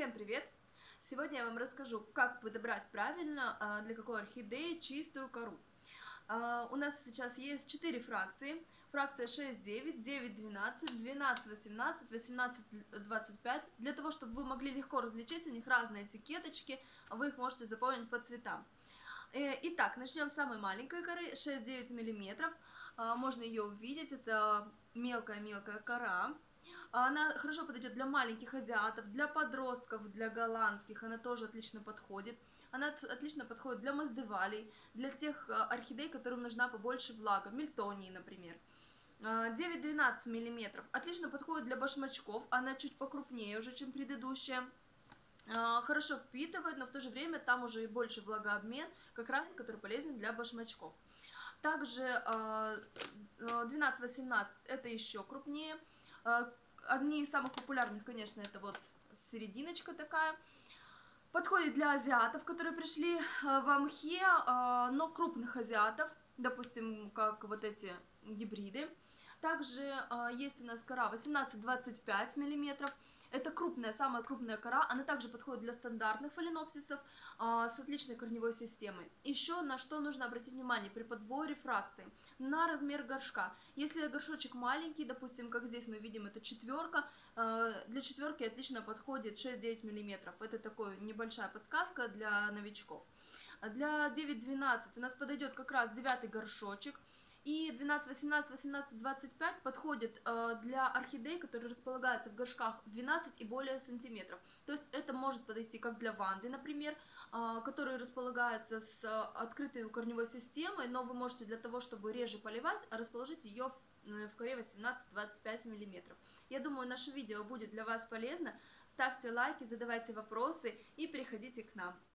Всем привет! Сегодня я вам расскажу, как подобрать правильно для какой орхидеи чистую кору. У нас сейчас есть 4 фракции. Фракция 6-9, 9-12, 12-18, 18-25. Для того, чтобы вы могли легко различить, у них разные этикеточки, вы их можете запомнить по цветам. Итак, начнем с самой маленькой коры, 6-9 мм. Можно ее увидеть, это мелкая-мелкая кора. Она хорошо подойдет для маленьких азиатов, для подростков, для голландских, она тоже отлично подходит. Она отлично подходит для маздевалей, для тех орхидей, которым нужна побольше влага, мильтонии, например. 9-12 мм отлично подходит для башмачков, она чуть покрупнее уже, чем предыдущая. Хорошо впитывает, но в то же время там уже и больше влагообмен, как раз который полезен для башмачков. Также 12-18 это еще крупнее. Одни из самых популярных, конечно, это вот серединочка такая. Подходит для азиатов, которые пришли в мхе, но крупных азиатов, допустим, как вот эти гибриды. Также есть у нас кора 18-25 мм. Это крупная, самая крупная кора. Она также подходит для стандартных фаленопсисов с отличной корневой системой. Еще на что нужно обратить внимание при подборе фракций. На размер горшка. Если горшочек маленький, допустим, как здесь мы видим, это четверка, для четверки отлично подходит 6-9 мм. Это такой небольшая подсказка для новичков. Для 9-12 у нас подойдет как раз 9 горшочек. И 12-18, 18-25 подходит для орхидей, которые располагаются в горшках 12 и более сантиметров. То есть это может подойти как для ванды, например, которые располагаются с открытой корневой системой, но вы можете для того, чтобы реже поливать, расположить ее в коре 18-25 мм. Я думаю, наше видео будет для вас полезно. Ставьте лайки, задавайте вопросы и переходите к нам.